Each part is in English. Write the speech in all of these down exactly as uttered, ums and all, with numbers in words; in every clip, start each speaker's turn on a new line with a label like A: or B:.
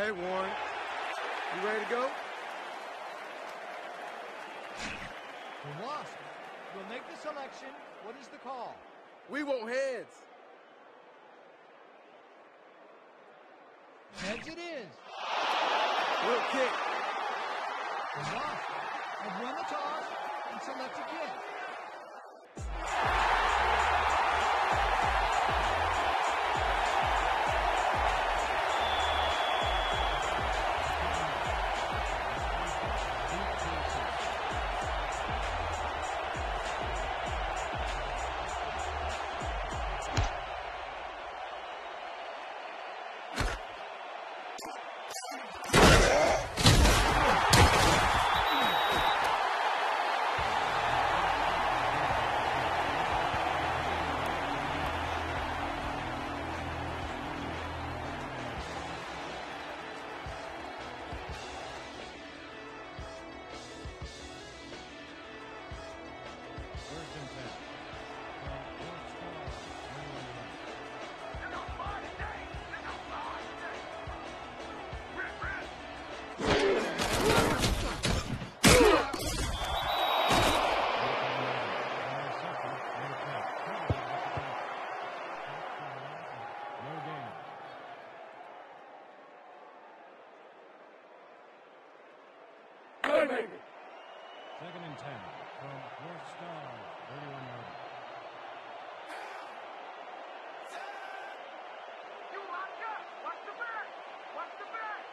A: Hey, Warren. You ready to go?
B: The Wasp will make the selection. What is the call?
A: We want heads.
B: Heads it is.
A: We'll kick.
B: The Wasp have won the toss and select a kick.
C: Second and ten from North Star, thirty-one yards.
D: You locked up. Watch the back. Watch the back.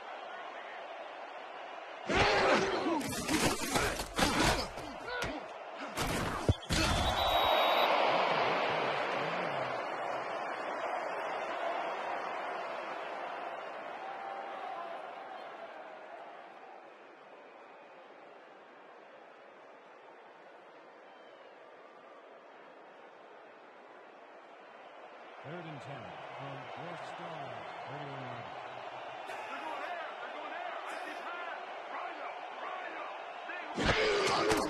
C: Third and ten from North Star, thirty-one yards.
D: They're going air. They're going air. I see pass. Rhino. Rhino.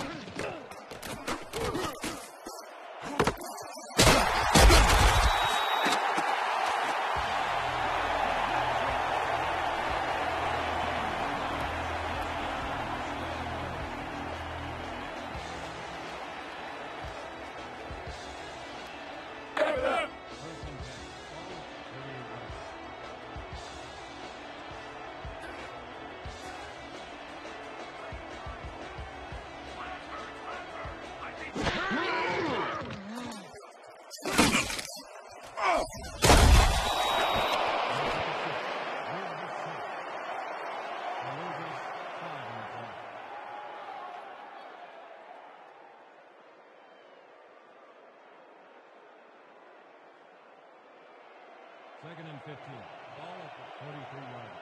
C: Second and fifteen. Ball at the forty-three yards.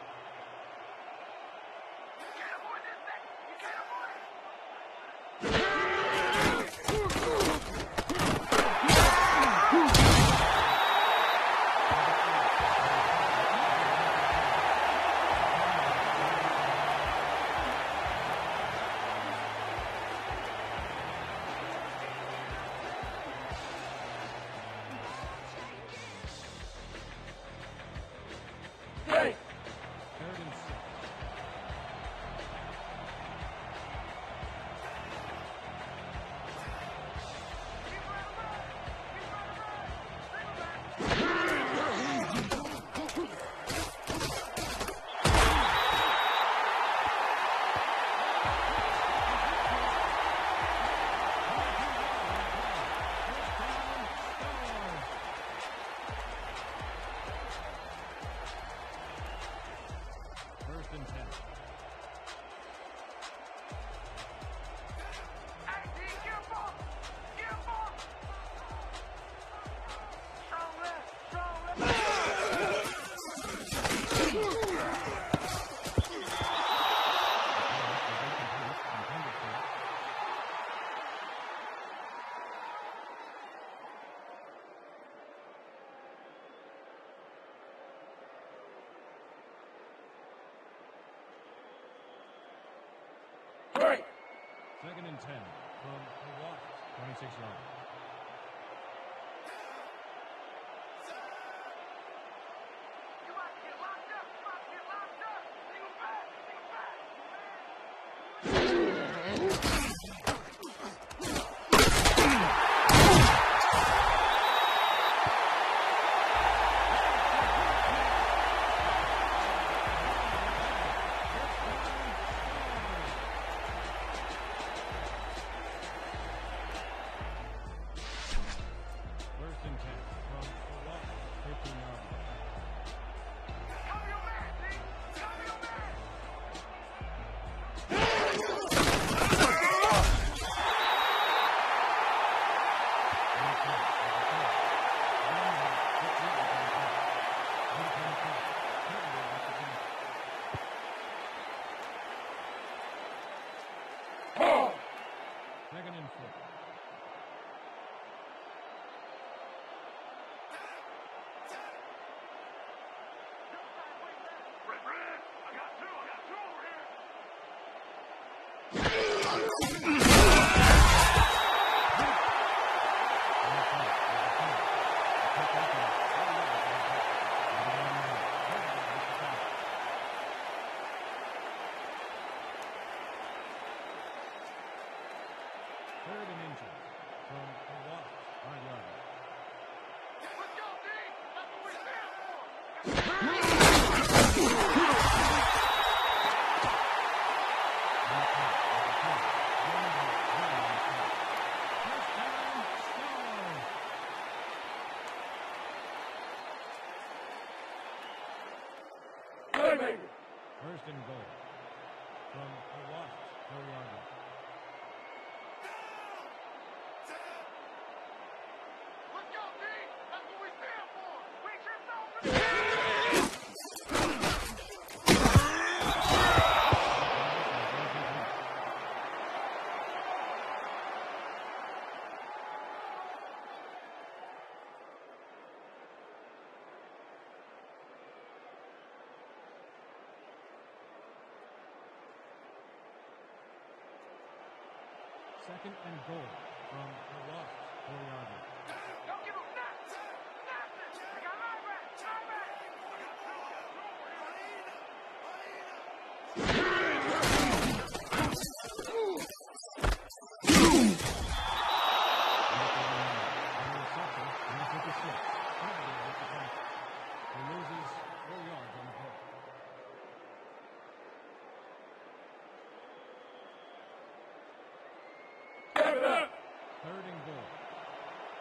D: You can't avoid this thing. You can't avoid it.
A: Hey!
C: Third and six. First and ten.
D: Hey, D, careful. Careful. Strong left. Strong left.
A: Break!
C: Second and ten from the Wasps, twenty-six yards.
D: You might get locked up. You might get locked
C: Second and four.
D: Red, red. I got two. I got two over here.
C: Third and inches from the Wasps. Five yards.
D: Let's go, D. That's what we stand for.
A: Playmaker.
C: First and goal from the Wasps. Four yards.
D: Let's go, D. That's what we stand for. Reach yourself.
C: Second and goal from the Wasps. Four yards.
D: Don't give him nothing. Nothing. I got my back. My back. I got two. I got two over here.
C: He loses four yards on the play.
A: Step it up.
C: Third and goal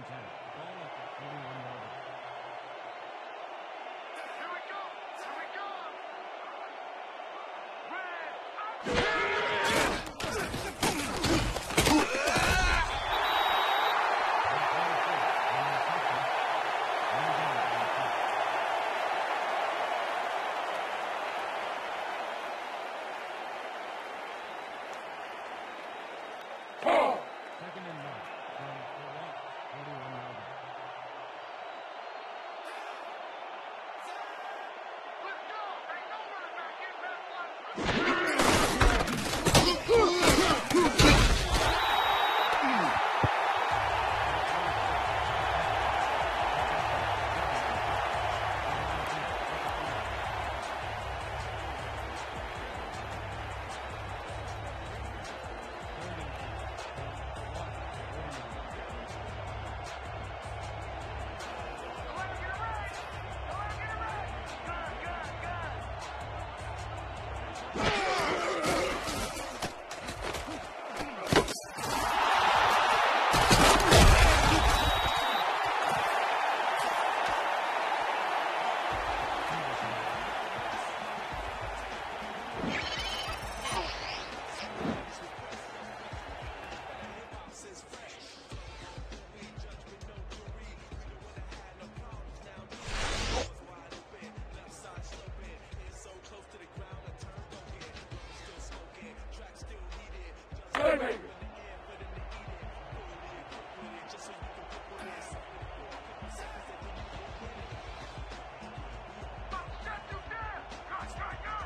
C: and ten. Ball at the forty-one yard line.
D: Here we go! Here we go! Red!
C: Second and nine from the Rock, forty-one yard line.
D: Let's go! Ain't no running back in that one! Let him get it right! Let him get it right! Good, good, good!
A: Playmaker.
D: Shut you down! Good, good, good!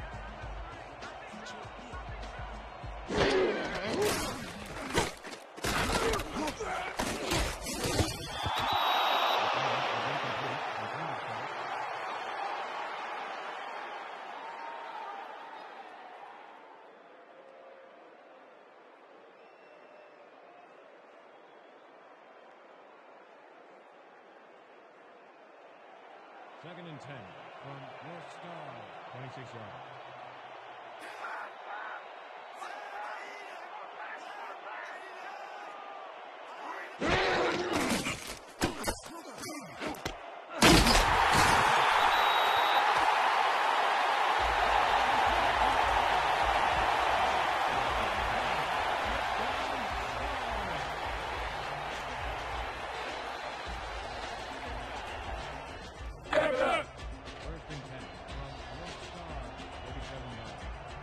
C: Second and ten from North Star, twenty-six yards.
A: Step it up.
C: First and ten from North Star, thirty-seven yards.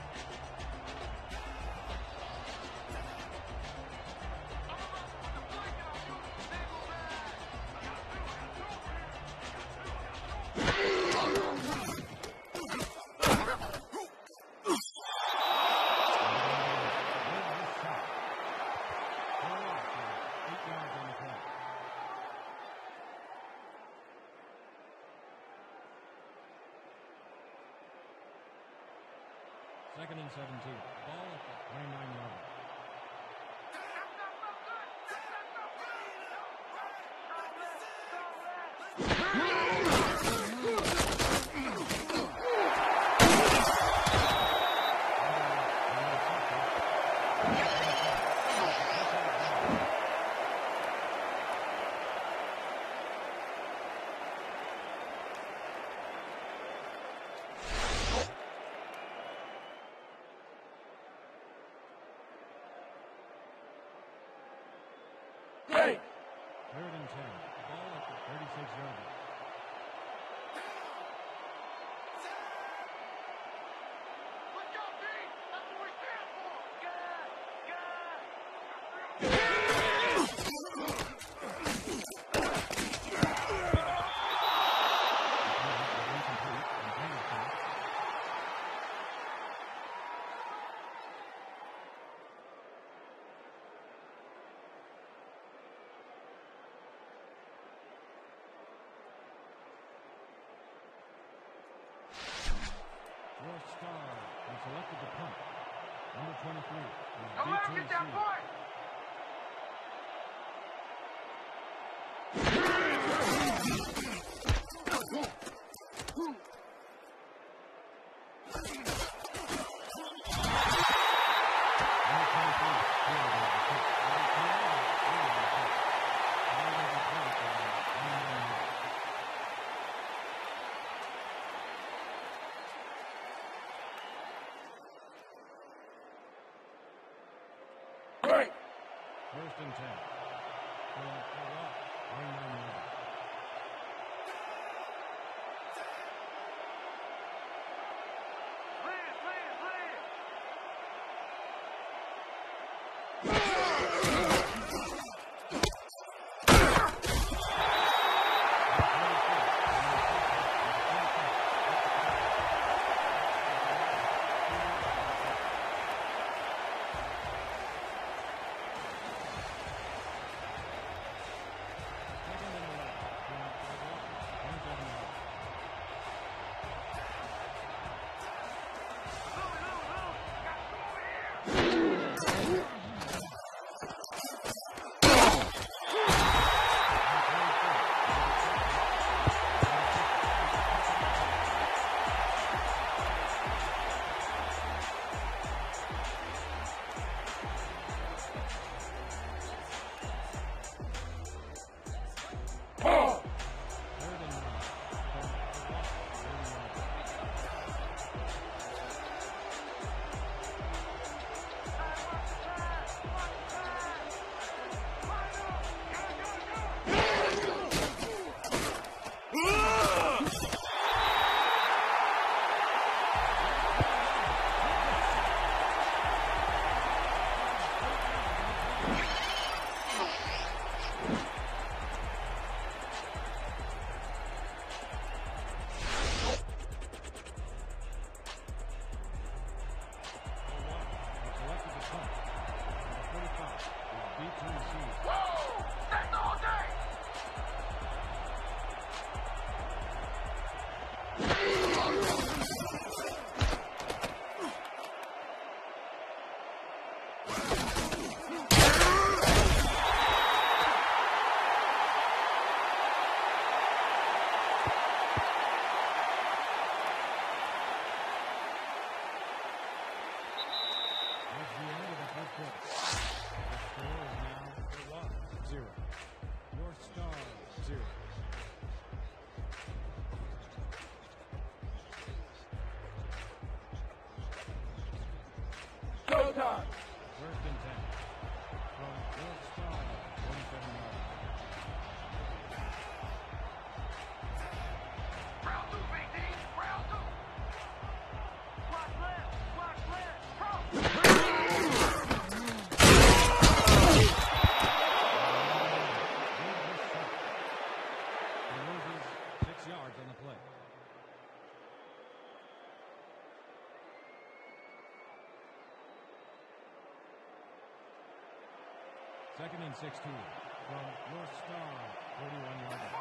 C: Eight yards on the play. Second and seventeen. Ball at the twenty-nine yard line.
A: Great.
C: Third and ten. Ball at the thirty-six yard line.
D: Let's go, D! That's what we stand for! Good, good!
C: Incomplete. Intended for. North Star has selected the punt. Number twenty-three is
D: Don't let him get that
C: D T C.
D: point!
C: Number twenty-three, cleared on the kick. Number twenty-nine, cleared on the kick. First and ten. From the lock. twenty-nine yards.
D: Clear, clear, clear.
A: Ball.
C: Third and one. From the lock. thirty yards. Selected the punt. Number forty-five. B two Sioux.
D: Woo! That's all day.
C: That's the end of the first quarter. The score is now the lock. Zero. Your star. Zero.
A: Showtime.
C: First and ten. From your star. twenty-seven yards.
D: Round two, B D. Round two. Watch left. Watch left. Cross.
C: He loses six yards on the play. Second and sixteen. From your star. forty-one yards.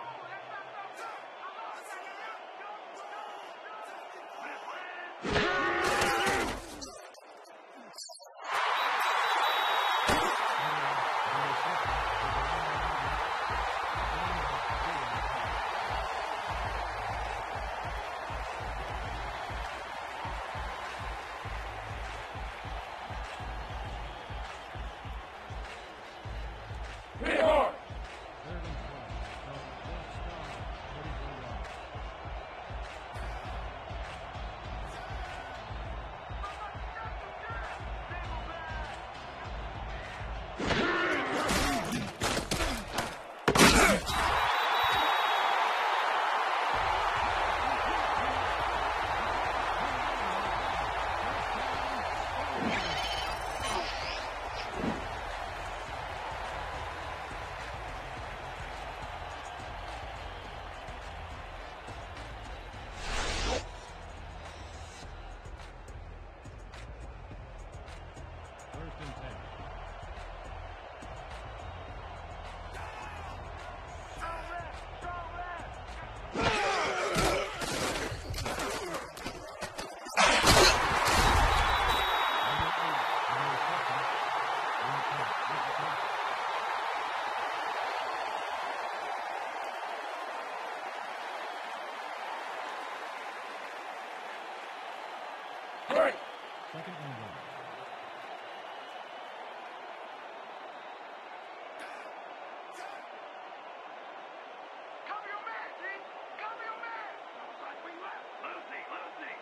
A: Hit hard.
C: Third and twelve. From your star. forty-four yards. First and ten.
A: Break.
C: Second and one.
D: Cover your man, D. Cover your man. Right wing left. Lucy, Lucy.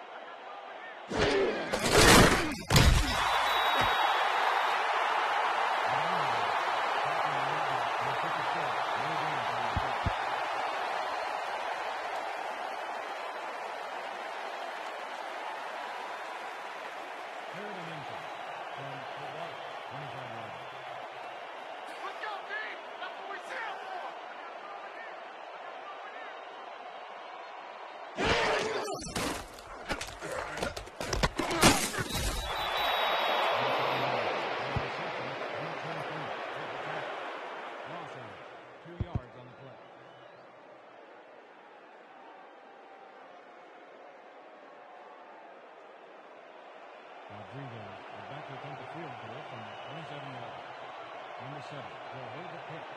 C: three there. They're back to attempt the field goal from twenty-seven yards. Number seven will hold the pick.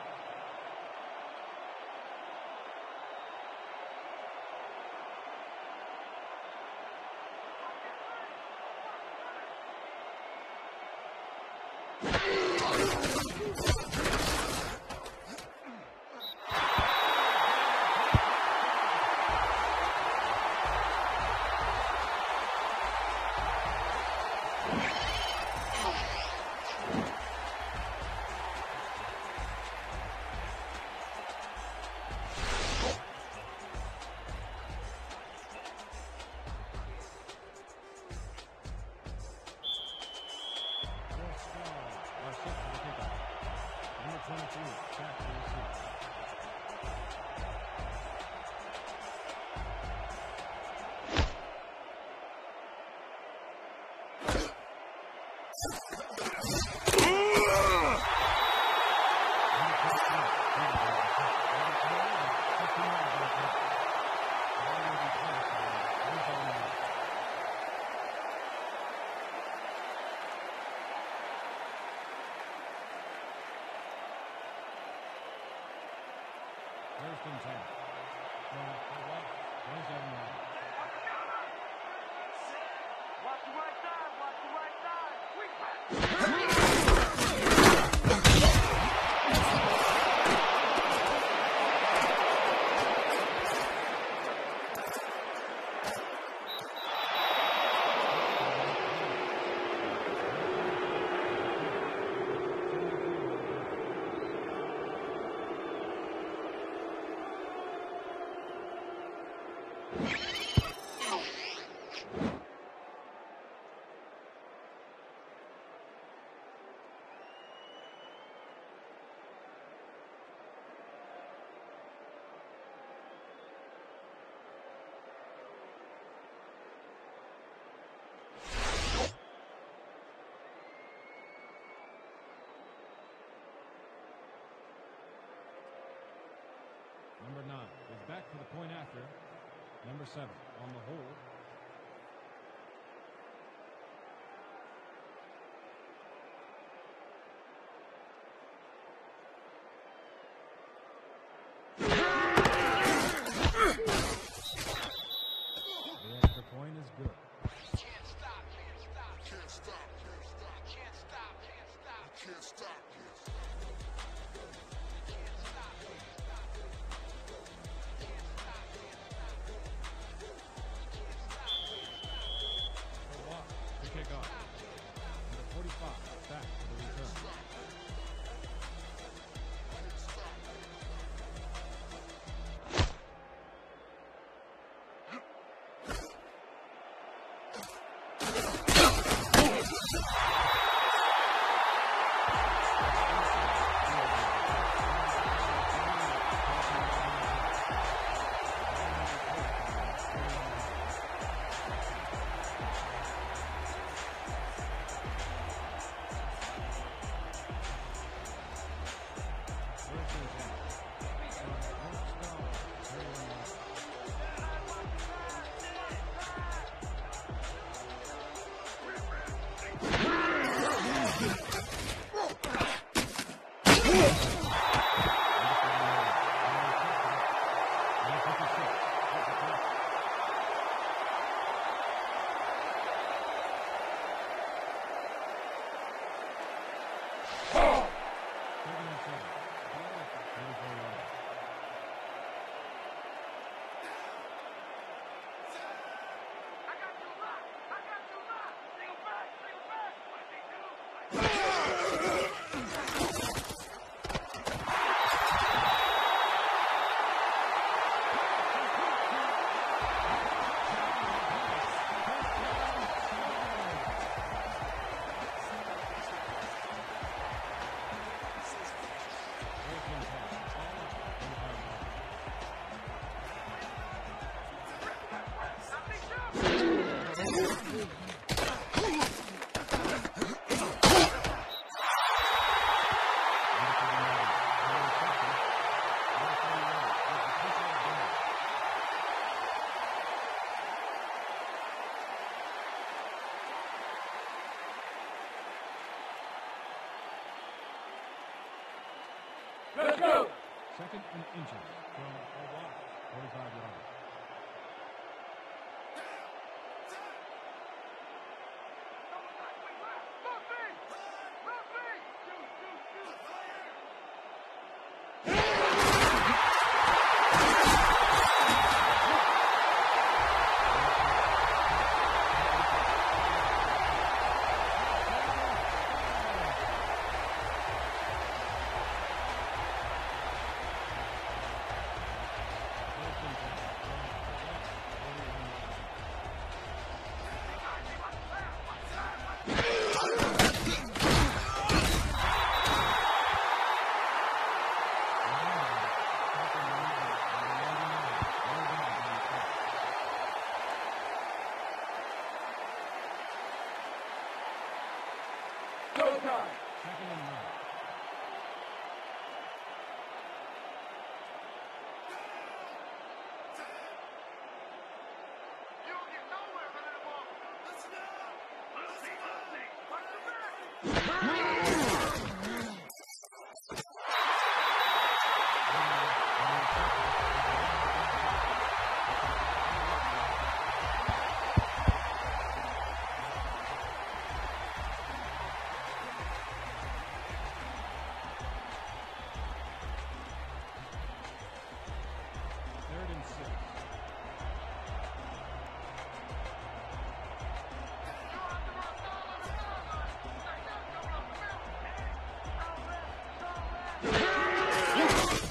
C: First and ten. From the left, twenty-seven yards.
D: Watch the right side, watch the right side. Quick pass.
C: Number nine is back for the point after. Number seven on the hold. The extra point is good.
D: Can't stop, can't stop, can't stop, can't stop, can't stop, can't stop, can't stop, can't stop.
C: Kickoff. Number forty-five, back for the return.
A: Let's go.
C: Second and inches from a walk, forty-five yards.
A: Go time.
C: Second and nine.
D: You don't get nowhere with that ball. Let's go. Let's see, let's see. Watch the back.
C: Third and six.
D: You don't have to run down on the sideline. Like that coming up the middle. Hey, all that, all that.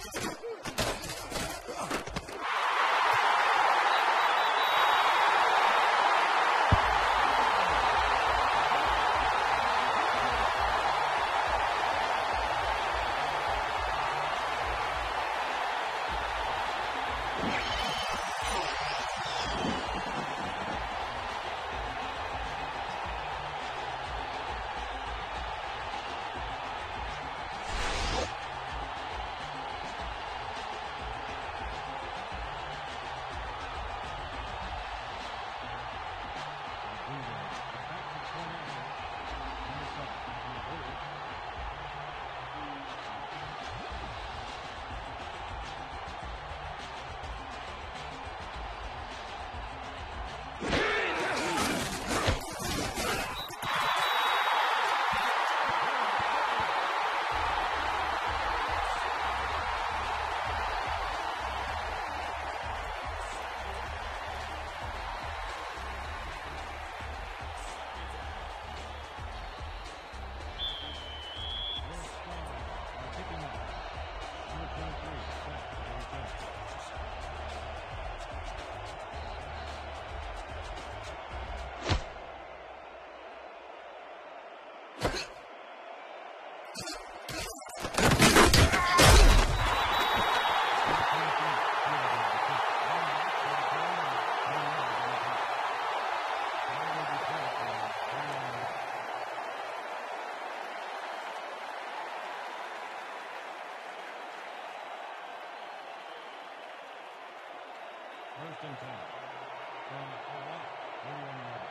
C: First and ten. From a walk, thirty-one yards.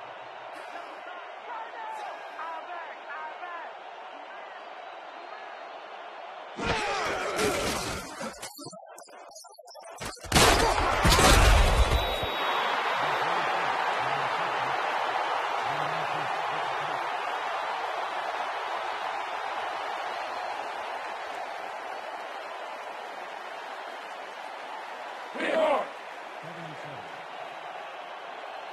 D: All back, all back.
A: Hit hard.
C: Second and seven.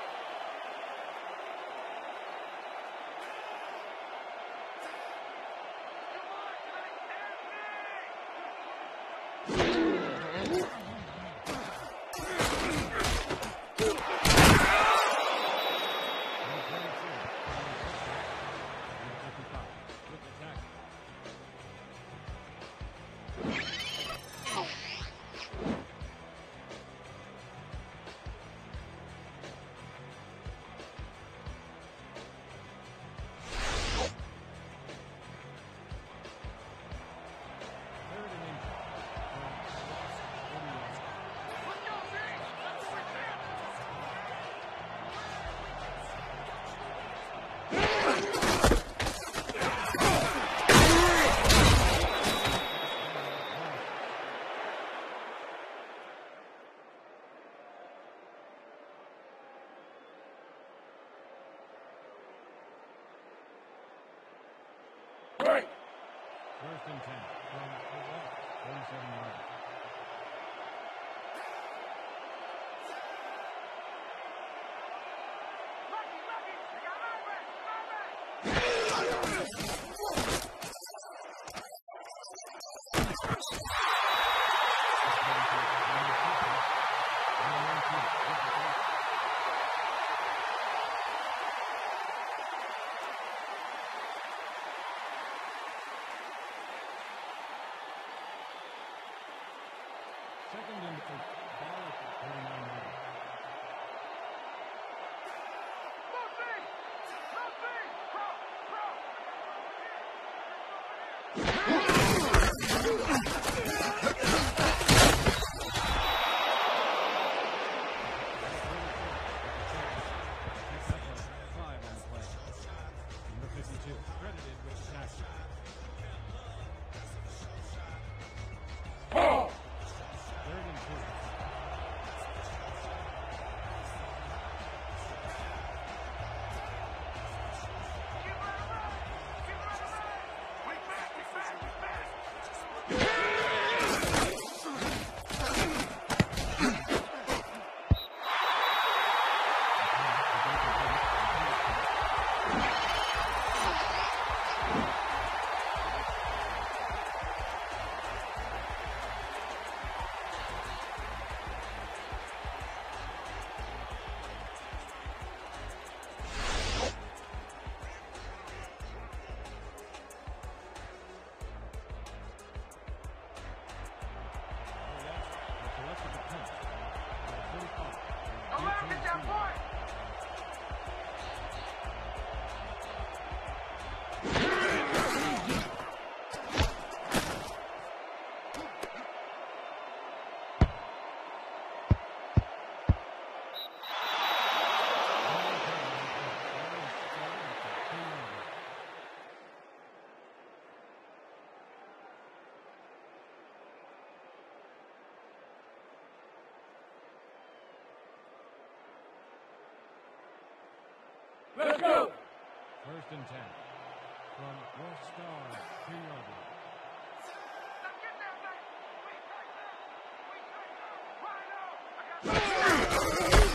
A: Break.
C: First and ten from the left, forty-seven yards.
D: Lucky, lucky. They got linebacker. Linebacker.
C: Second and eight. Ball at the forty-nine yards.
D: Lucy! Lucy! Cross! Cross!
C: Five on the play. Number fifty-two, credited with the tackle.
A: Ball.
C: Third and two.
D: Keep right around! Keep right around! We back! We back! We back! Alert! Get that point!
A: Let's go.
C: First and ten. From North Star, two-yard line.
D: Now get that back! We tight now! We tight now! Right now! I got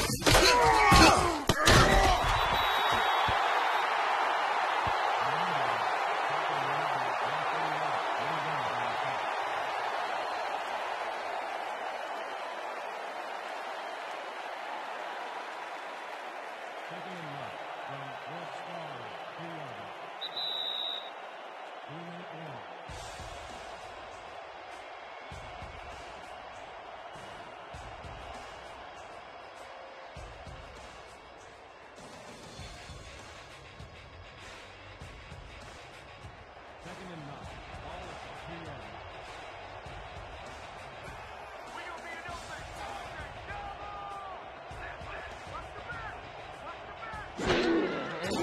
C: Second and one. From North Star, two-yard line. Three-minute warning. Second and nine. Ball at the two-yard line.
D: We gonna be an open! Open! Double! Left, left! Watch the back! Watch the back!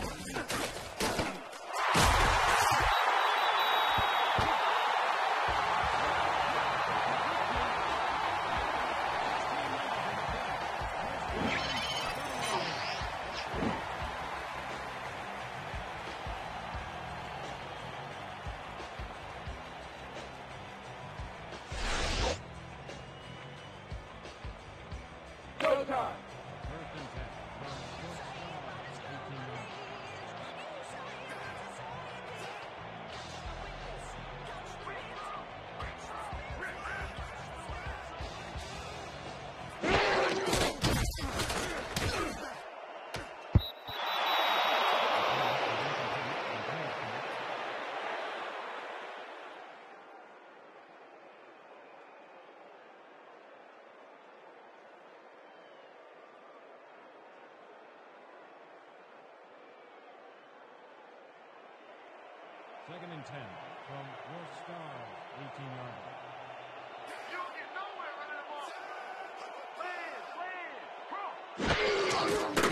A: Go time.
C: First and ten. From North Star, eighteen yards. Second and ten. From North Star, eighteen yards.
D: You don't get nowhere running the ball! Land! Land! Cross!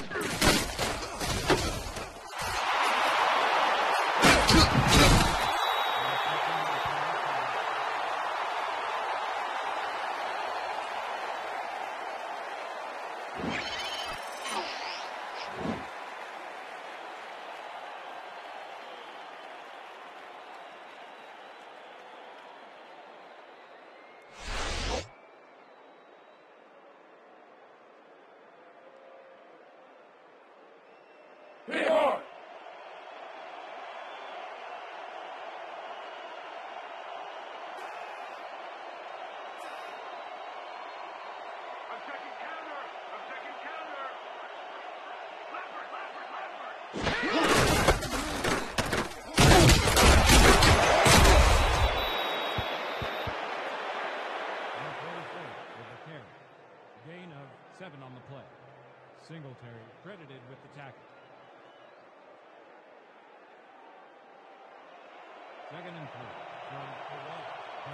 C: With the carry. Gain of seven on the play. Singletary credited with the tackle. Second and three from the right.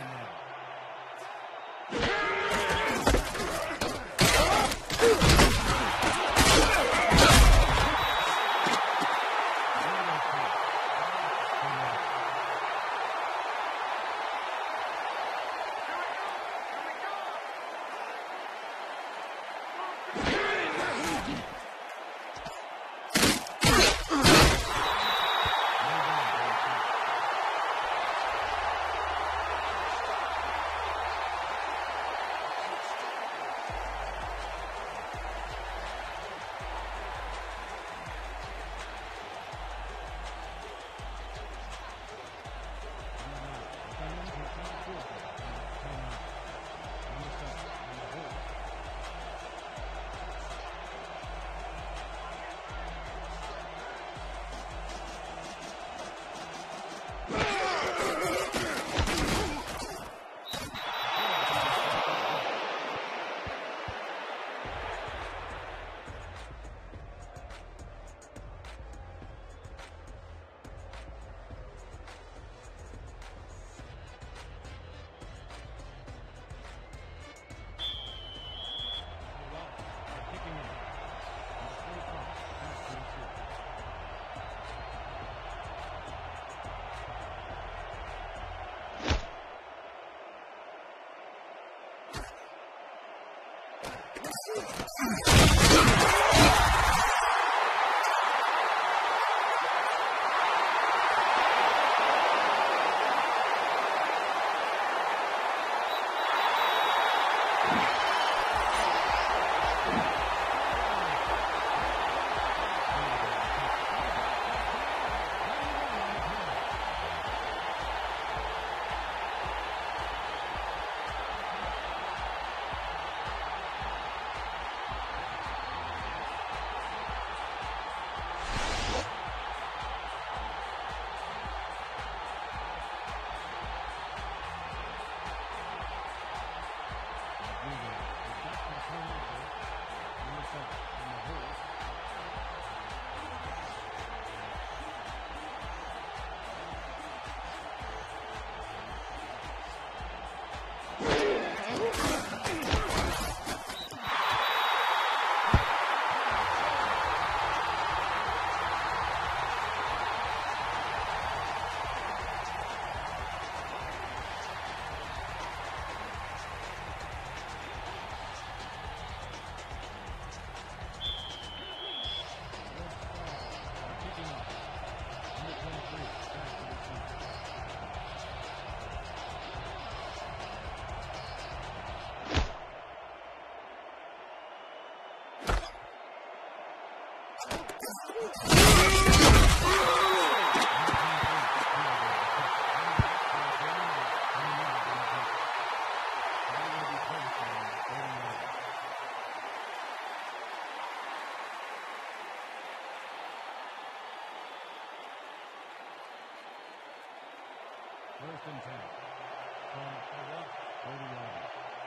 C: First and ten. From the left, thirty yards.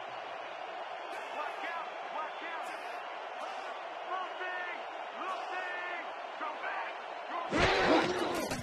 D: Watch out! Watch out! Looping! Looping! Go back! Go back!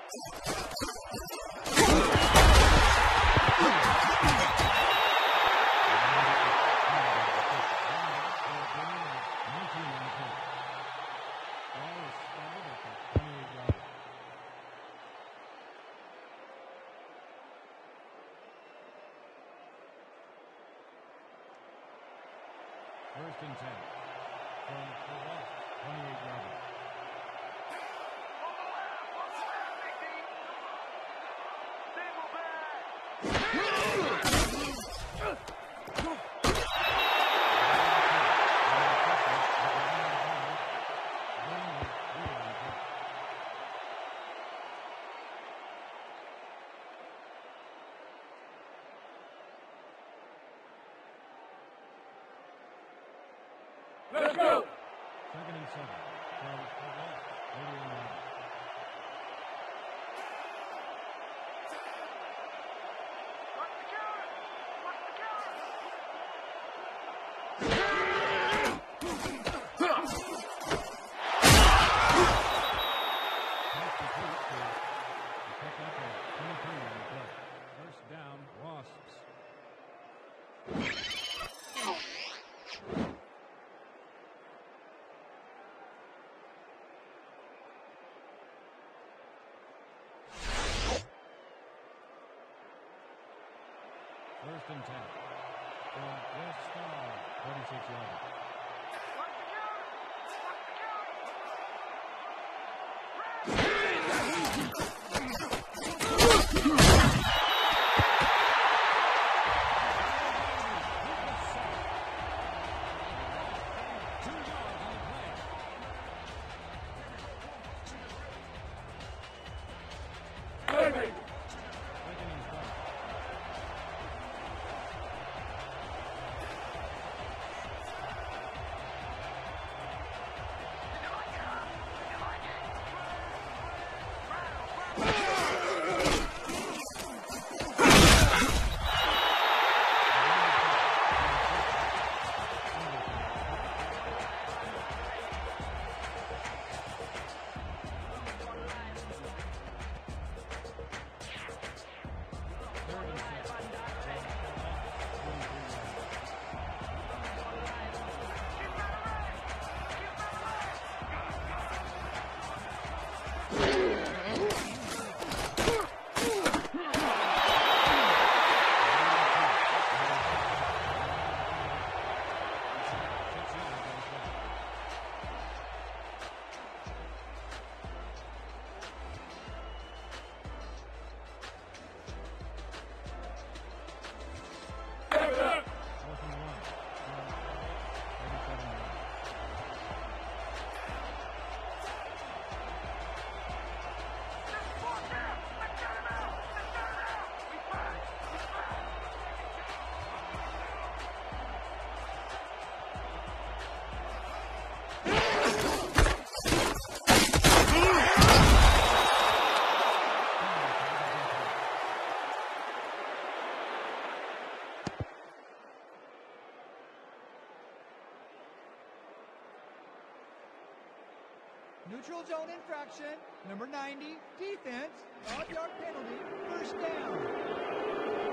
C: First and ten. From the left, twenty-eight yard.
A: Let's go.
C: Second and seven. From the left, thirty-one yard. Pass complete to pick up a twenty-three on the play. First down, Wasps. First and ten. From West Star, thirty-six yards. Two yards on the play.
A: Playmaker.
C: Second and twelve. Third and six. From the left, twenty-three yards. Six yards on the play.
A: Step it up.
C: Fourth and one. From thirty-seven yards.
B: Neutral zone infraction. Number ninety, defense. Five-yard penalty. First down.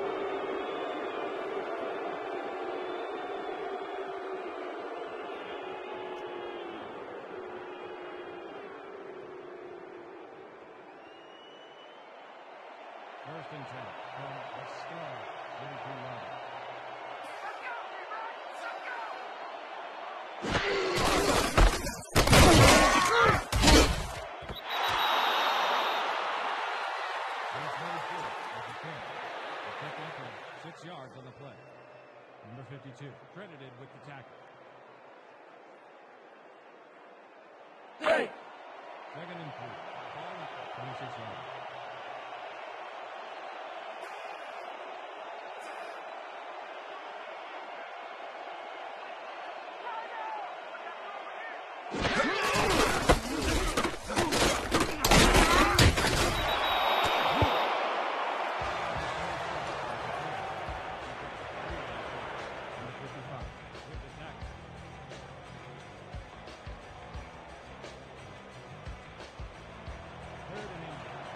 C: First and ten. From the Star, thirty-two yards. First thirty-four with the pick. A pick up of six yards on the play. Number fifty-two, credited with the tackle.
A: Take.
C: Second and three. Ball at twenty-six yards. Number fifty-five with the tackle. Third and eight.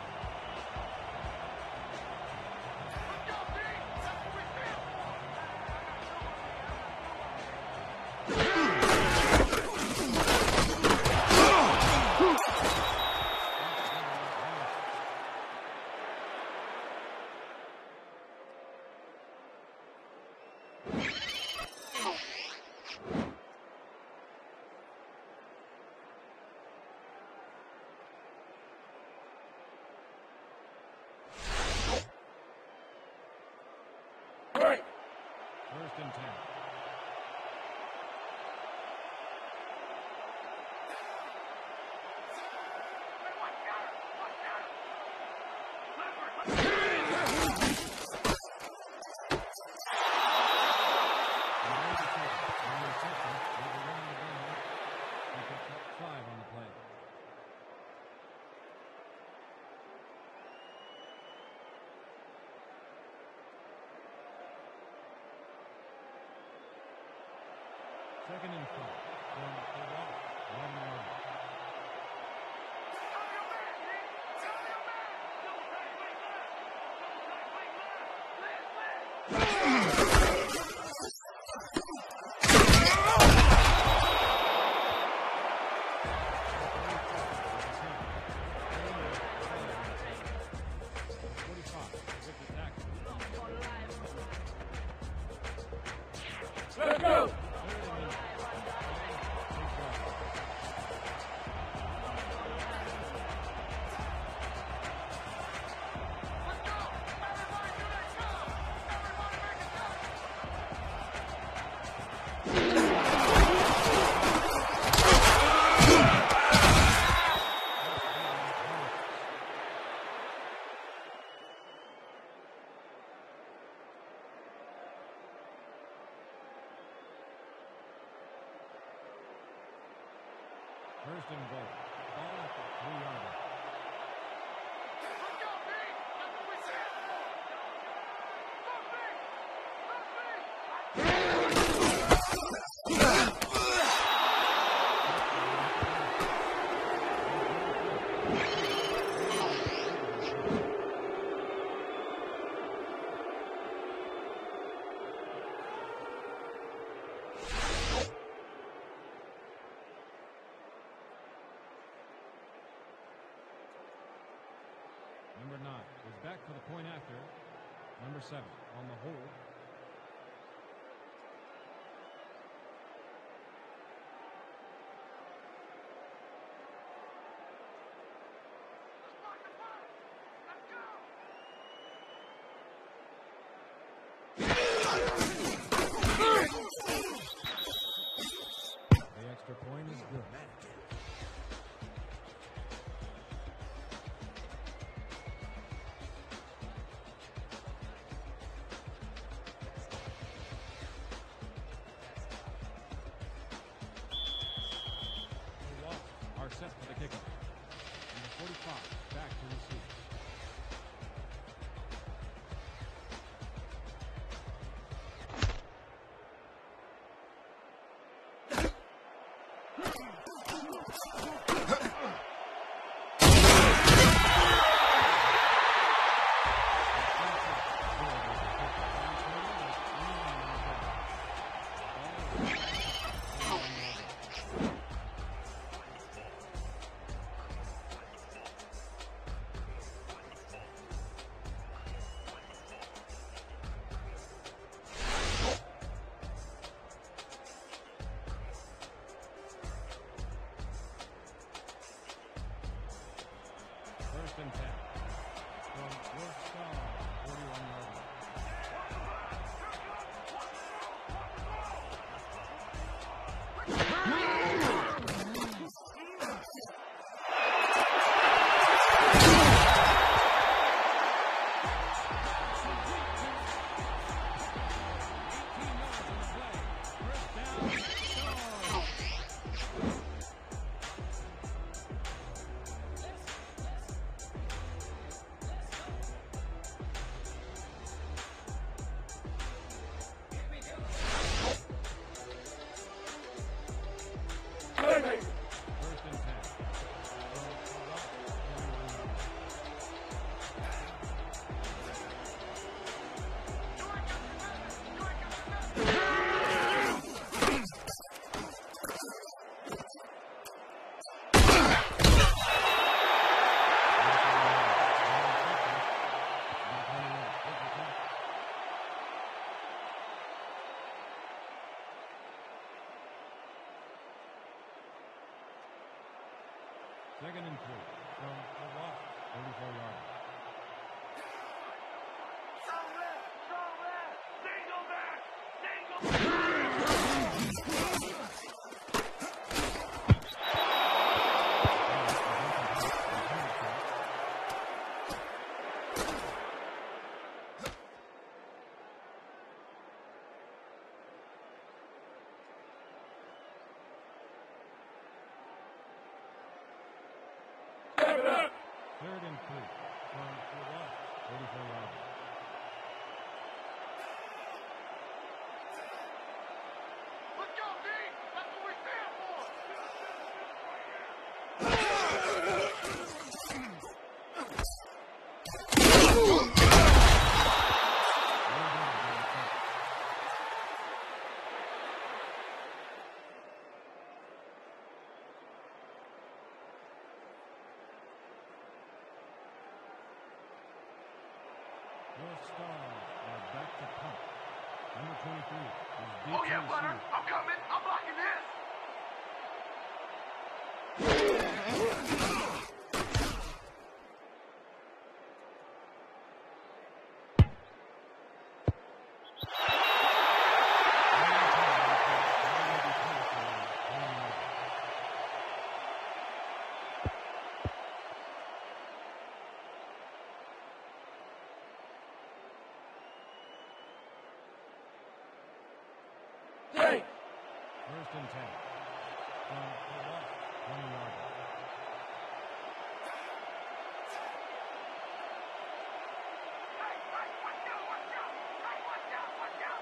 A: Let's go.
C: First and goal. Ball at the three-yard line.
D: Let's go, B! That's what we said! Go, B!
C: Number nine is back for the point after. Number seven on the hold.
D: Let's block the punt! Let's go!
C: The extra point is good. Are set for the kickoff. Number forty-five back to receive. First and ten. From York Star, forty-one yard line.
A: Playmaker.
C: First and ten. Second and three from the block, thirty-four yard line.
D: Strong left! Strong left! Single back! Single
A: Step it up.
C: Third and three from the block, thirty-four yard line.
D: Let's go, B! That's what we stand for!
C: North Stars are back to punt. Number twenty-three is
D: Oh yeah,
C: Sioux.
D: Bunner. I'm coming. I'm blocking this.
A: Take.
C: First and ten. From the left, twenty yards.
D: Hey, hey, watch out, watch out. Hey, watch out, watch out.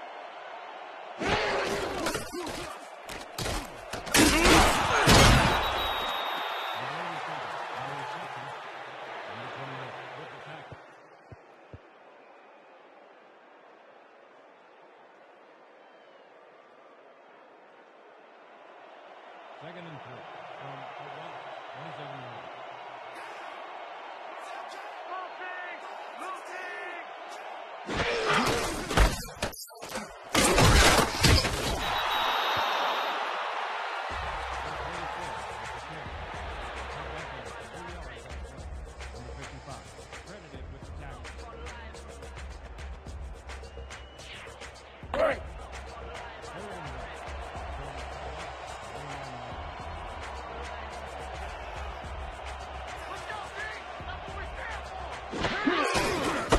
C: Number eighty-seven, number reception. Number twenty-eight with the tackle. Second and three. From the left, twenty-seven yards.
D: Losing, losing.
A: Break.
D: Let's go, D. That's what we stand for.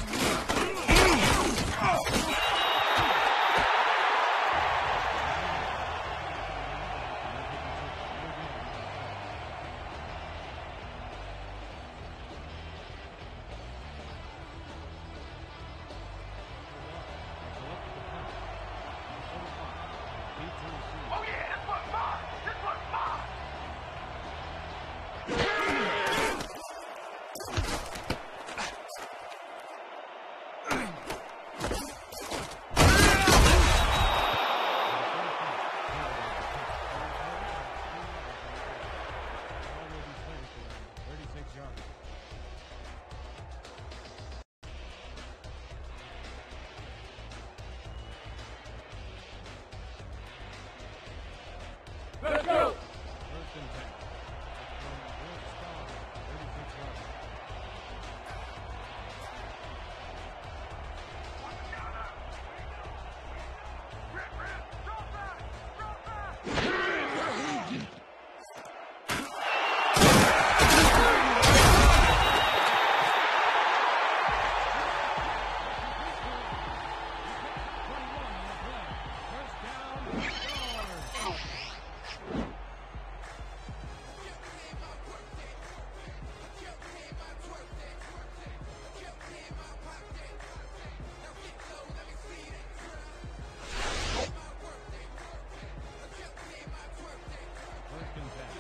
D: Oh yeah, this one's mine. This one's mine.
C: thirty-six yards.
A: Let's go.
C: First and ten. From Red Star, thirty-six yards.
D: Rip, rip. Drop back. Drop back.
C: twenty-one on the play. First down, Stars. First and ten.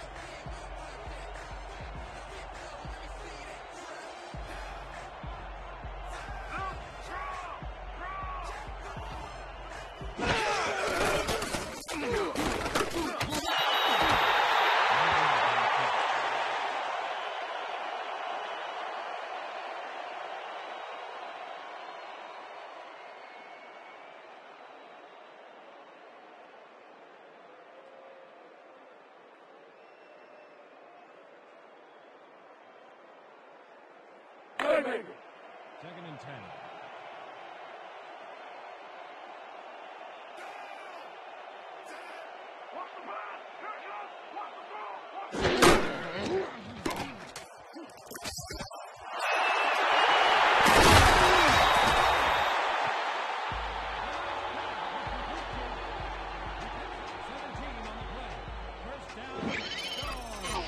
A: Playmaker.
C: Second and ten.
D: Watch the pass. Here it comes. Watch the throw. Watch the
C: seventeen on the play. First down, Stars.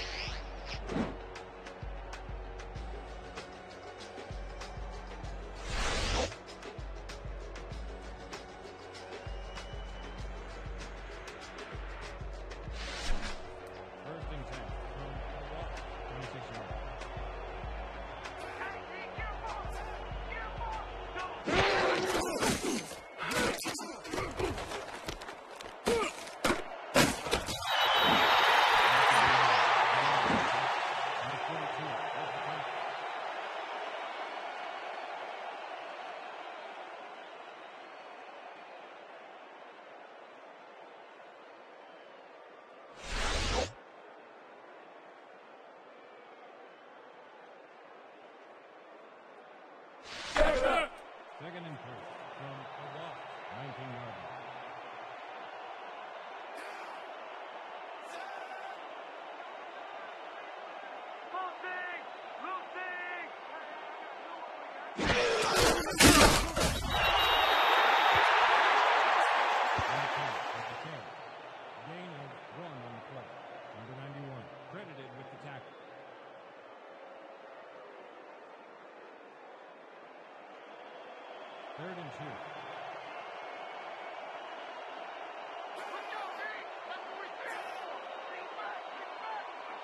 A: Second.
C: Second and three from a walk, nineteen-yard line.
D: Losing! Losing!
C: Gain of one on the play. Number ninety-one, credited with the tackle. Third and two.
D: Let's go, D! That's what we stand for! Lean back! Lean back!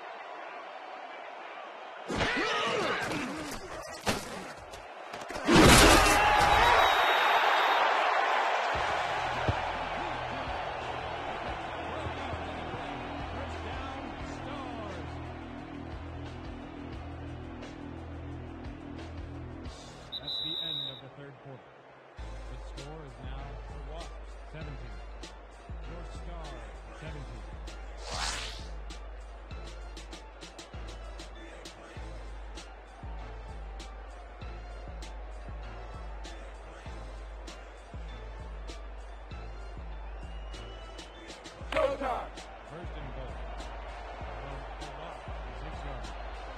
C: That's the end of the third quarter. The score is now the Wasps seventeen. Your Star seventeen.
A: Showtime.
C: First and goal. From the Wasps, six yards.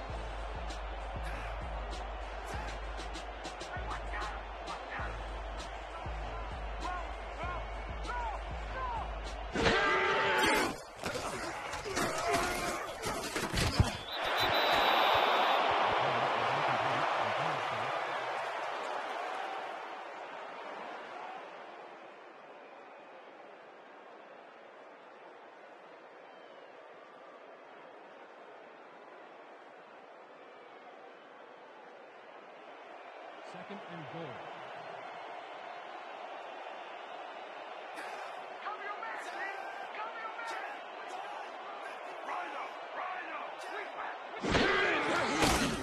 D: Hey, watch out! Watch out! Go! Go! Go! Go!
C: Second and goal.
D: Cover your man, D! Cover your man! Rhino! Rhino! Lean back!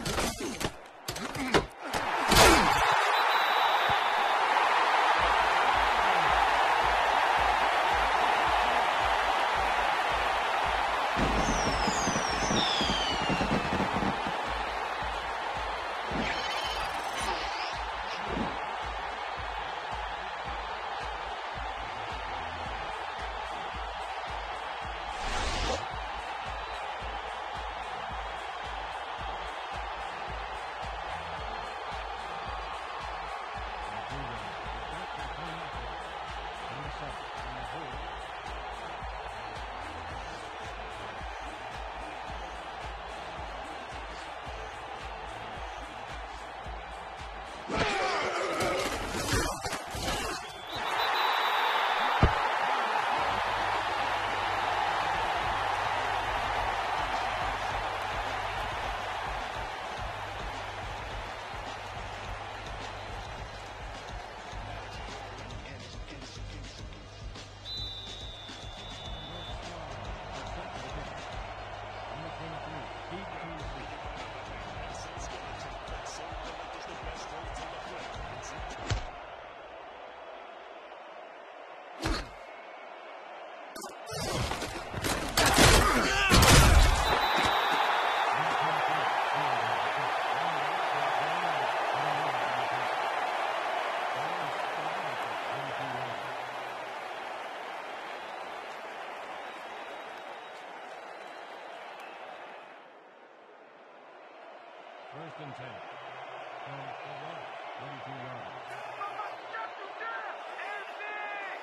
C: First and ten. From the Wasps, thirty-two yards.
D: Somebody shut you down! Andy!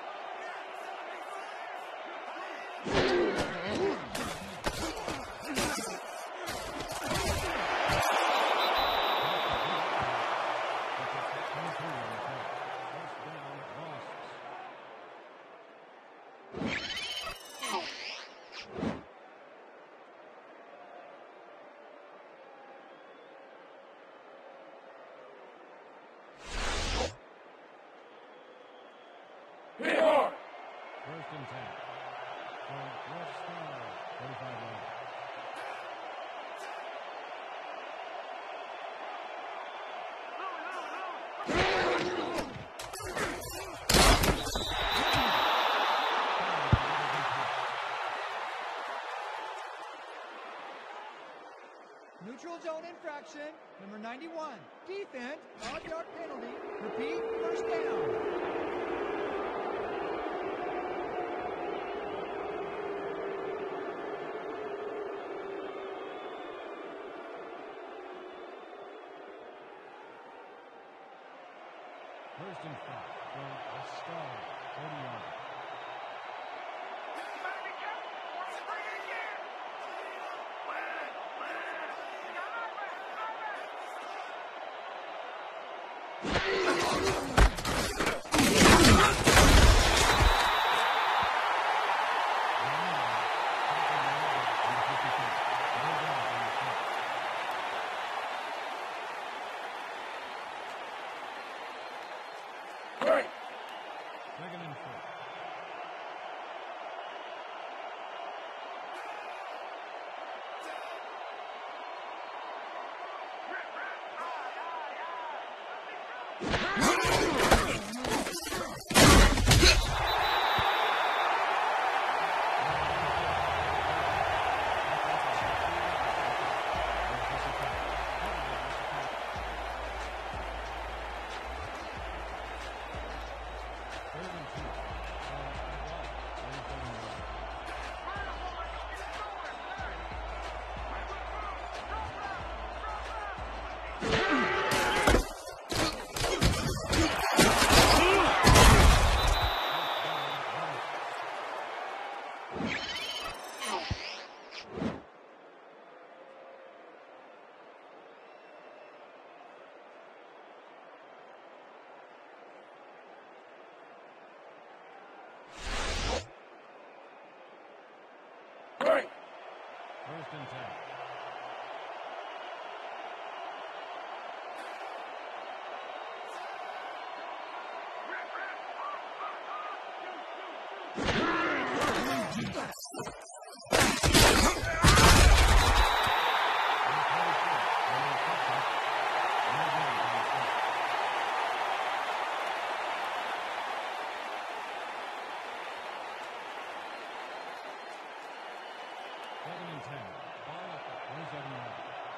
A: Hit hard.
C: First and ten. From your Star, thirty-five yards.
B: Neutral zone infraction. Number ninety-one. Defense, five-yard penalty. Repeat, first down.
C: First and five from a star, forty yards.
A: Break.
C: Second and four.
A: Break.
C: First and ten. Second and ten. Ball at the twenty-seven yard.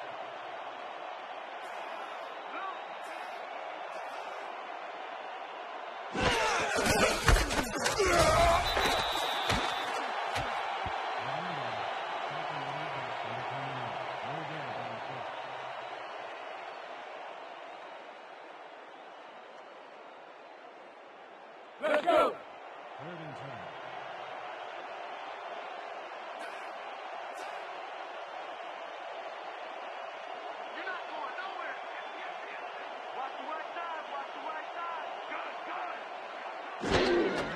A: Let's go.
C: Third and ten.
D: You're not going nowhere. Watch the right side. Watch the right side. Good, good.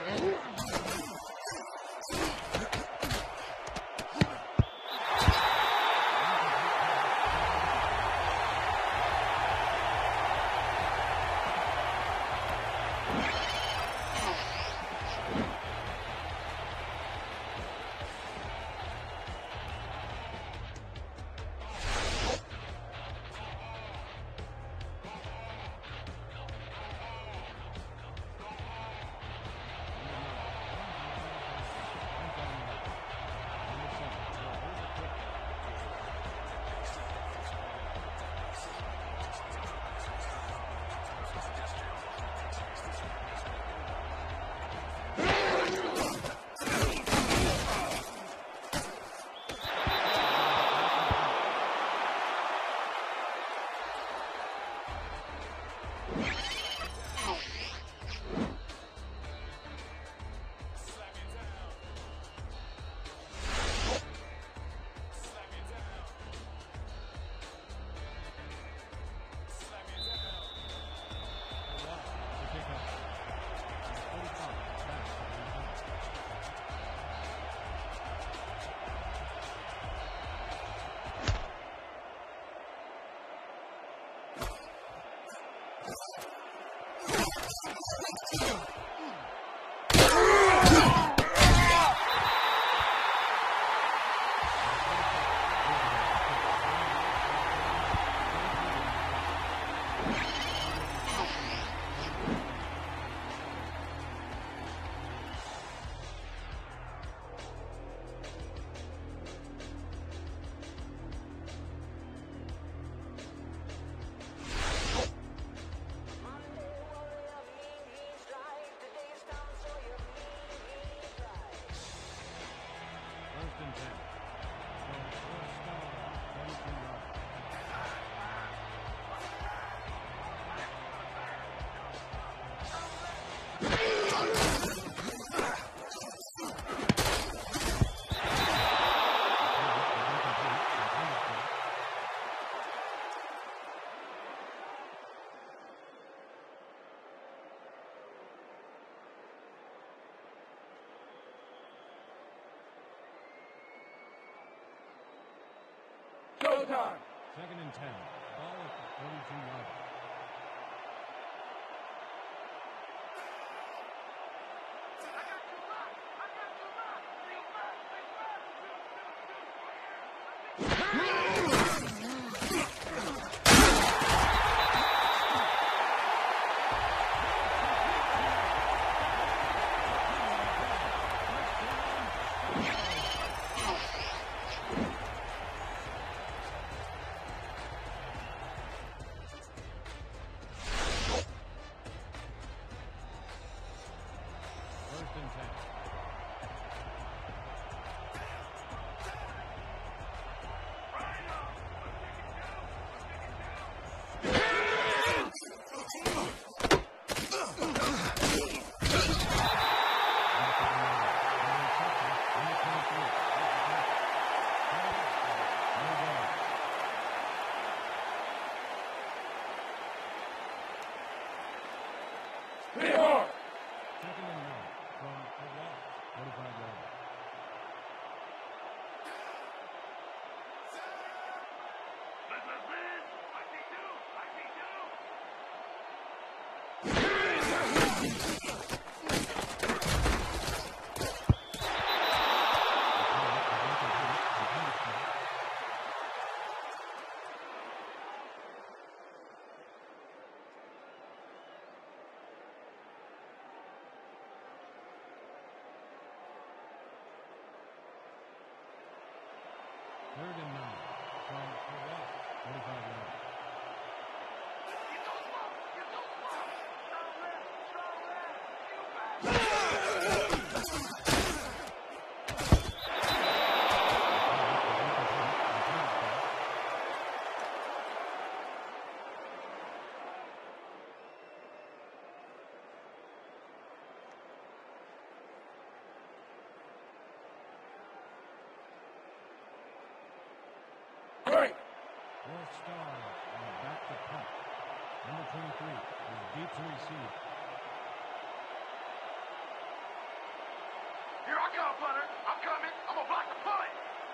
A: Showtime.
C: Second and ten. Ball at the forty-two yard line. First and ten.
A: Hit hard.
C: Second and nine from the left, forty-five yard line.
D: This is me. I see you. I see you.
C: Third and nine from the left, forty-five yard line.
D: You're too slow. You're too slow. Strong left. Strong left. You back.
A: Break.
C: Fourth star and back to punt. Number twenty-three is deep to receive.
D: Here I come, punter. I'm coming. I'm gonna block the punt.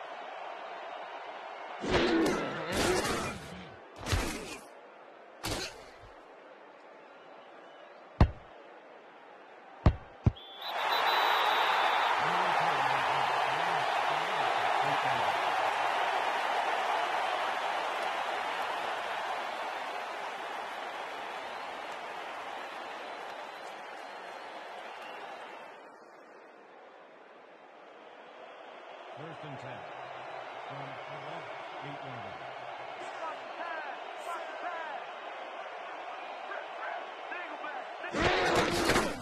C: First and ten from the left, eight yard line.
D: Watch the pass. Watch the pass. Rip, rip. Single back.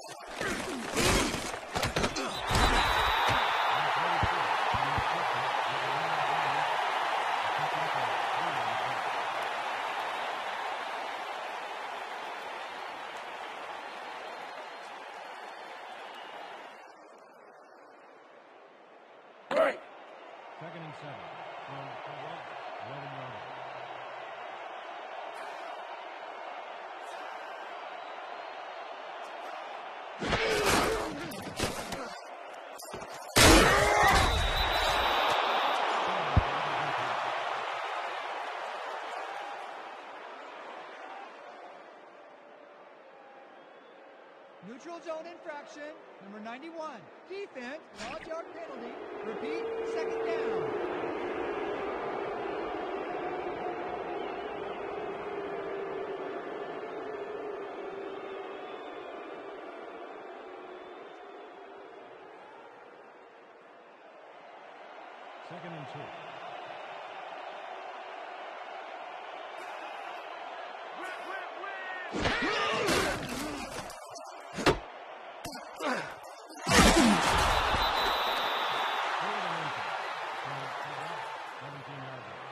A: Break.
C: Second and seven from the left, eleven yard line.
B: Neutral zone infraction, number ninety-one. Defense, large yard penalty. Repeat, second down.
C: Second and two.
D: Whip, whip, whip.
C: Third and eight from the left, seventeen yard line.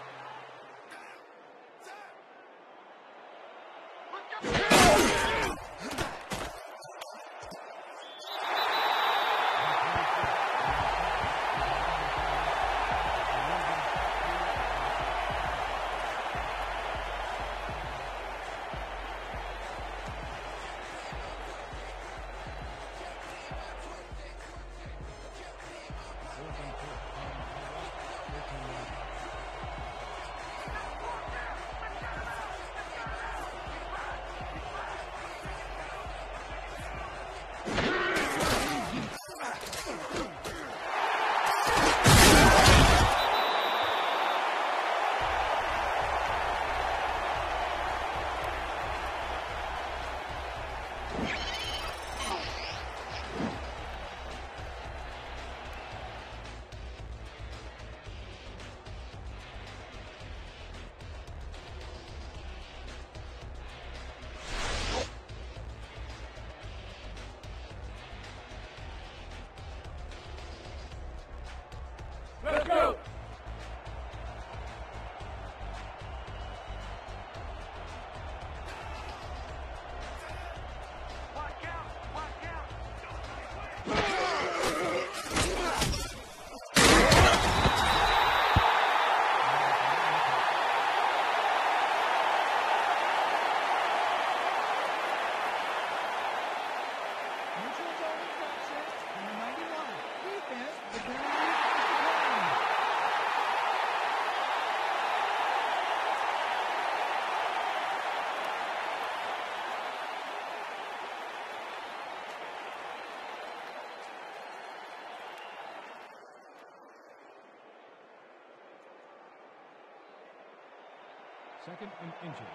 C: Second and inches.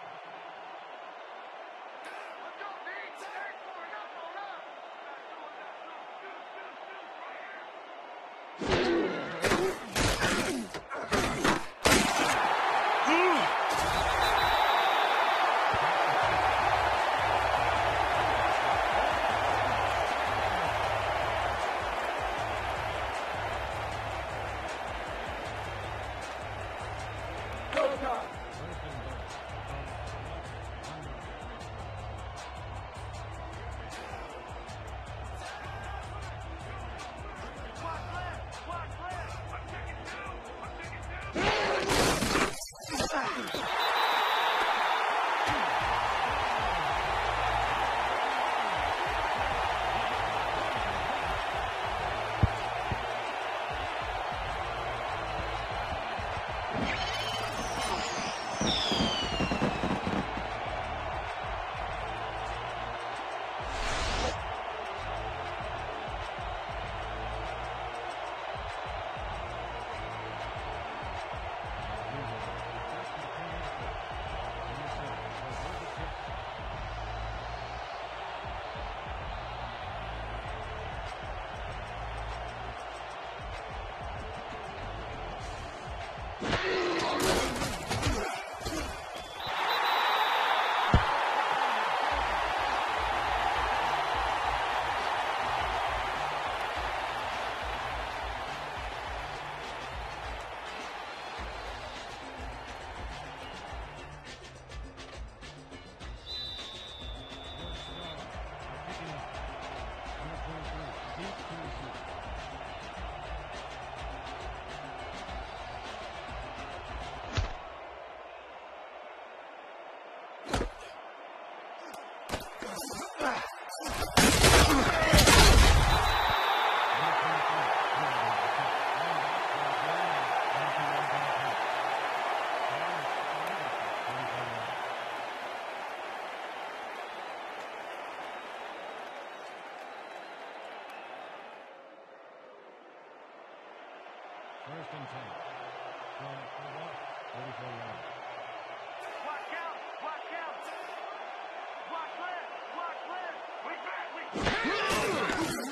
D: Let's go, D. Eight, four, up, on up. Not doing that. Shoot, shoot, shoot, shoot, right here.
A: Go time.
C: First and goal.
D: Watch left, watch left. I'm taking two. I'm taking two.
C: First and ten. From thirty-four yards.
D: Watch out, watch out. Watch left, watch left. We back, we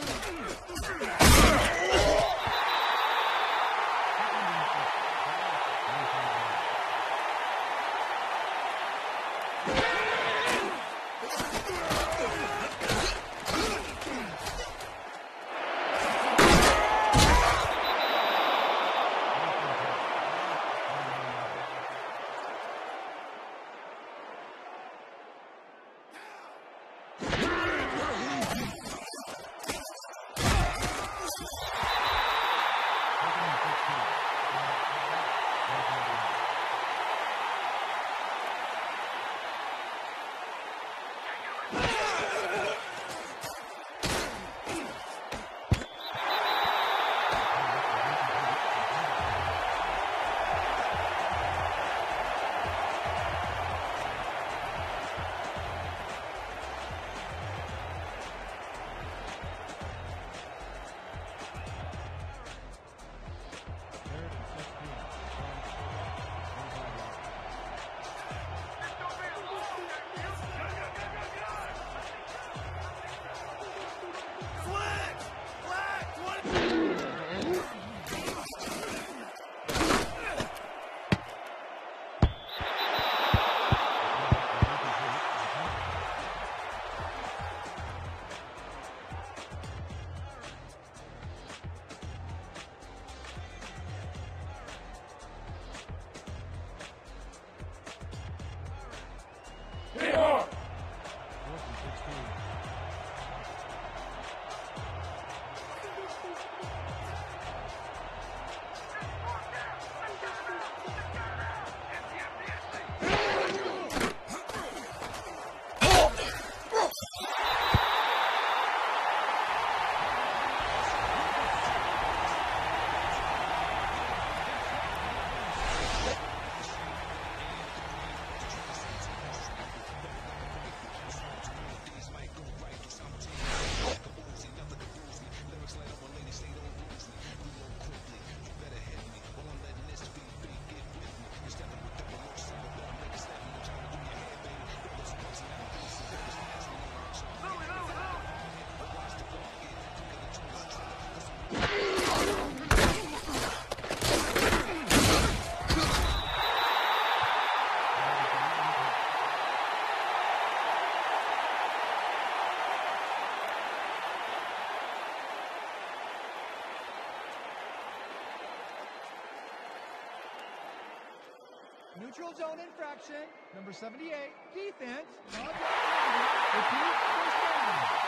B: Neutral zone infraction. Number seventy-eight. Defense. Not yet. Repeat. First down.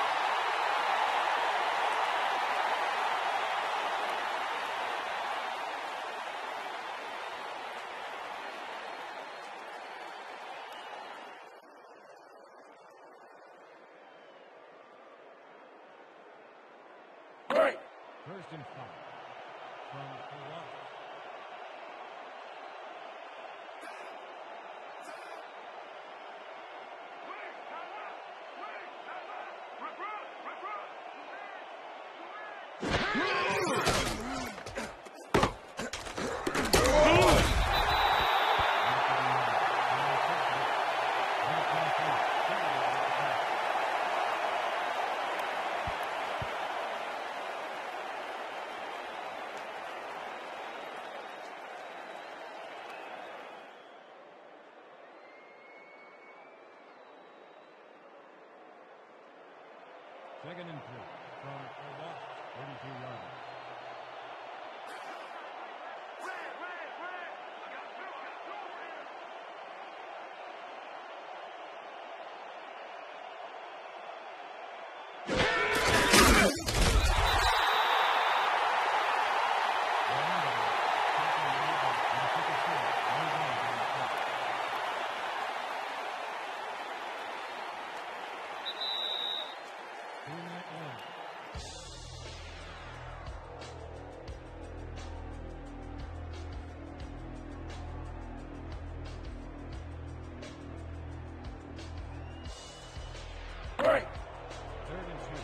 A: Break.
C: First and five from the Wasps. Second and three from the Wasps, thirty-two yards.
A: Break.
C: Third and two.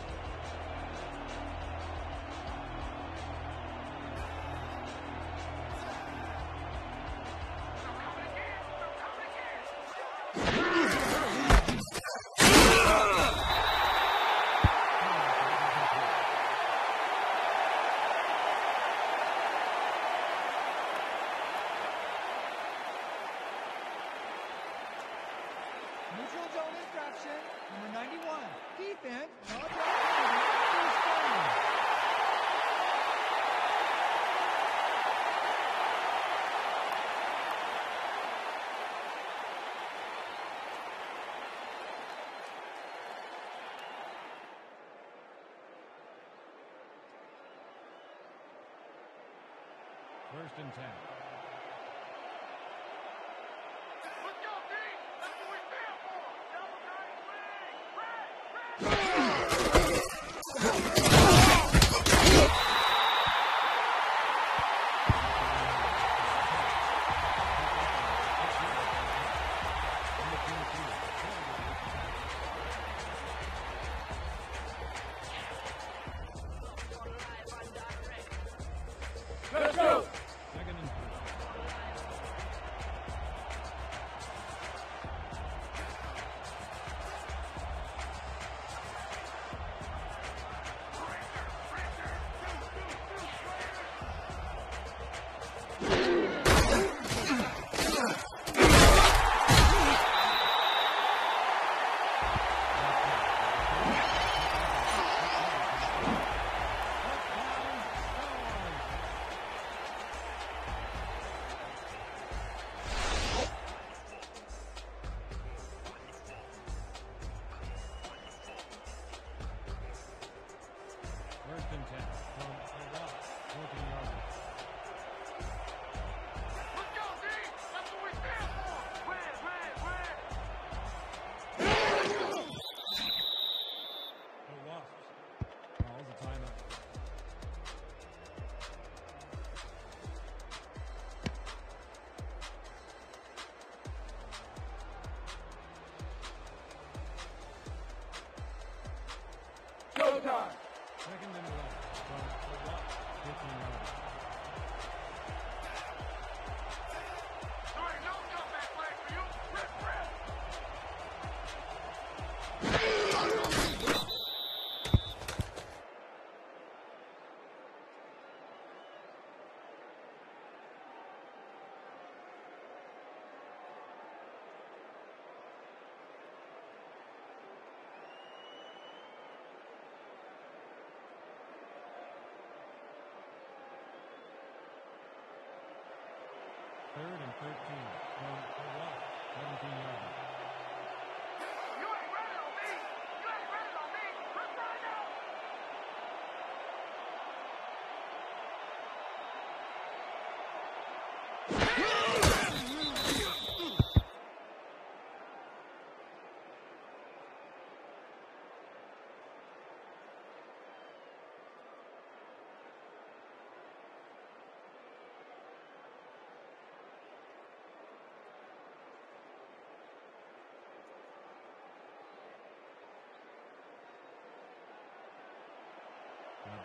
B: Neutral zone infraction. Number ninety-one. Defense. Not yet. First down.
C: First and ten.
D: Let's go, D! That's what we stand for! Double nine wing! Red! Red!
A: Let's go.
C: Second and three.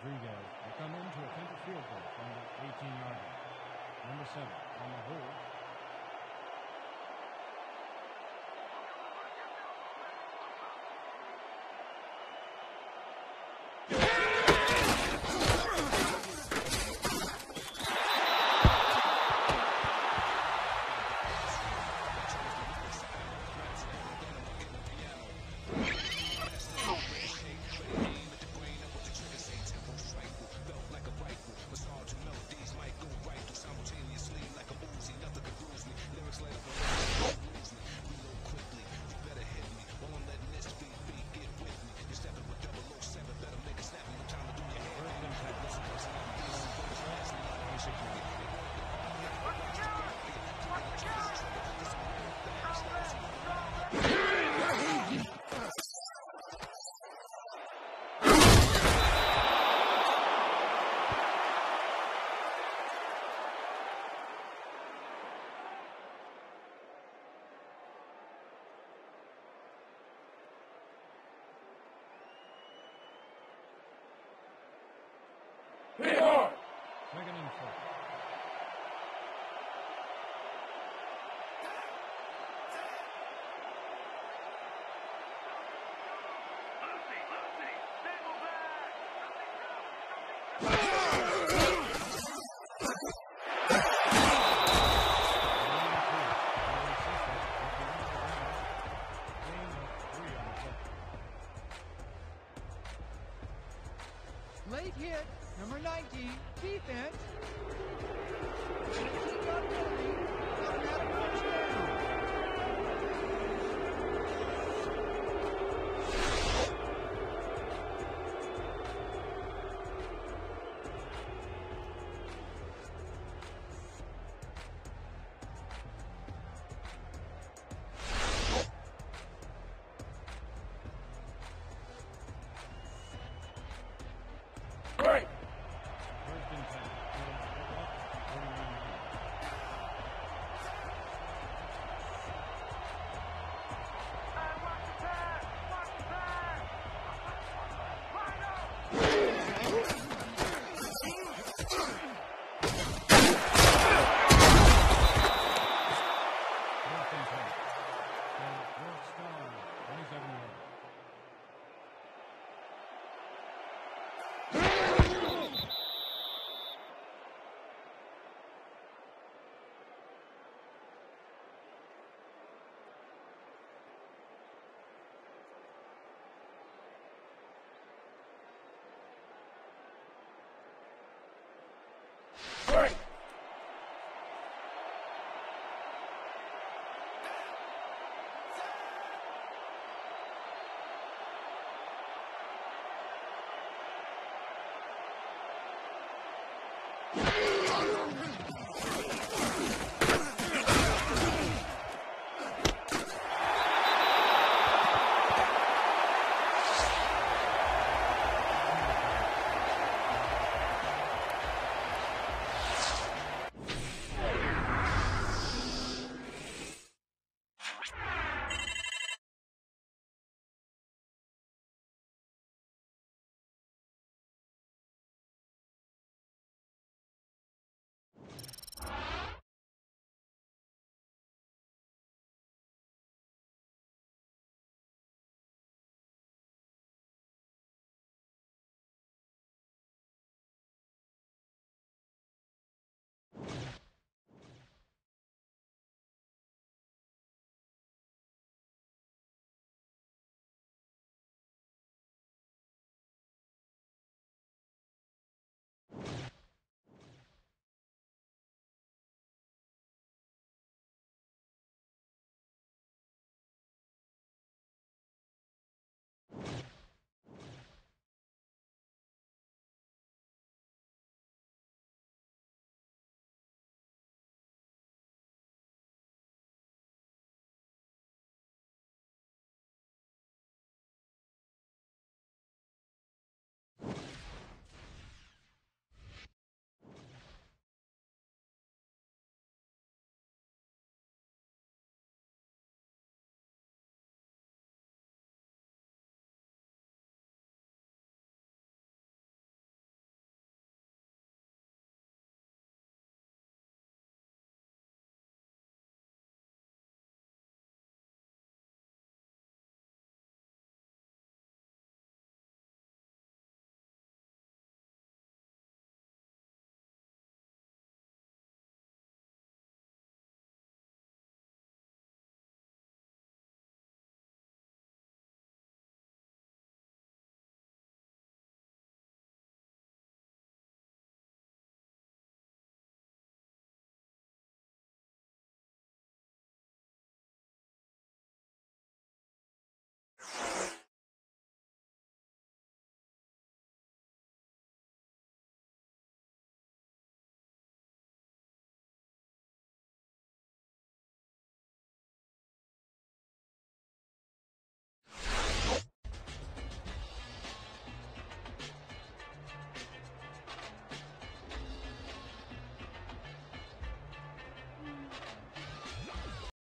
C: Rodriguez will come in to attempt a field goal from the eighteen-yard line. Number seven on the hold.
A: Hit hard.
C: Second and four.
D: Lucy, Lucy, single back.
B: Late hit, number nineteen, defense. eighteen-yard penalty, automatic first down.
A: Break.
C: First and ten. forty-one yards.
D: Hey, watch the pass. Watch the pass. Line up.
C: Fourth and ten. For York Star, twenty-seven yards.
A: Break.